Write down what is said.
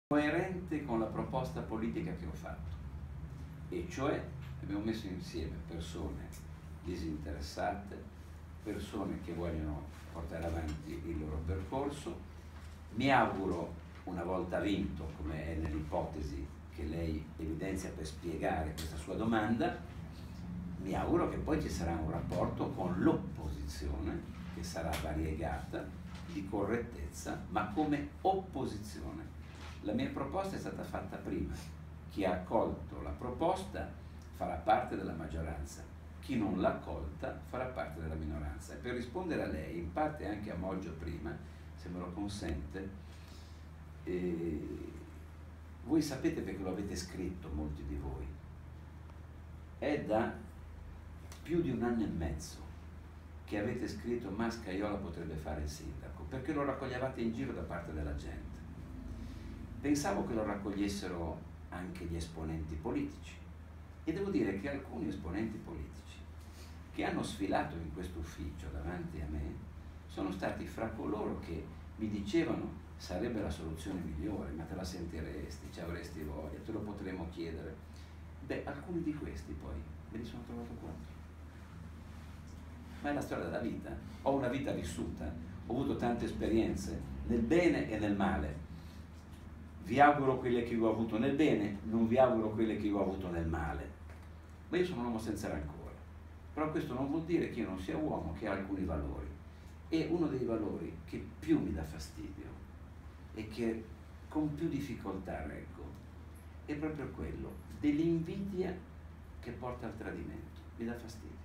coerente con la proposta politica che ho fatto, e cioè abbiamo messo insieme persone disinteressate, persone che vogliono portare avanti il loro percorso. Mi auguro, una volta vinto, come è nell'ipotesi che lei evidenzia per spiegare questa sua domanda, mi auguro che poi ci sarà un rapporto con l'opposizione che sarà variegata, di correttezza, ma come opposizione. La mia proposta è stata fatta prima. Chi ha accolto la proposta farà parte della maggioranza, chi non l'ha accolta farà parte della minoranza. E per rispondere a lei, in parte anche a Moggio prima, se me lo consente, voi sapete, perché lo avete scritto molti di voi, è da più di 1 anno e mezzo che avete scritto: ma Scajola potrebbe fare il sindaco, perché lo raccoglievate in giro da parte della gente. Pensavo che lo raccogliessero anche gli esponenti politici, e devo dire che alcuni esponenti politici che hanno sfilato in questo ufficio davanti a me sono stati fra coloro che mi dicevano: sarebbe la soluzione migliore, ma te la sentiresti, ci avresti voglia, te lo potremo chiedere. Beh, alcuni di questi poi me li sono trovato contro. Ma è la storia della vita. Ho una vita vissuta, ho avuto tante esperienze nel bene e nel male. Vi auguro quelle che io ho avuto nel bene, non vi auguro quelle che io ho avuto nel male. Ma io sono un uomo senza rancore. Però questo non vuol dire che io non sia uomo che ha alcuni valori. E uno dei valori che più mi dà fastidio e che con più difficoltà reggo è proprio quello dell'invidia che porta al tradimento. Mi dà fastidio.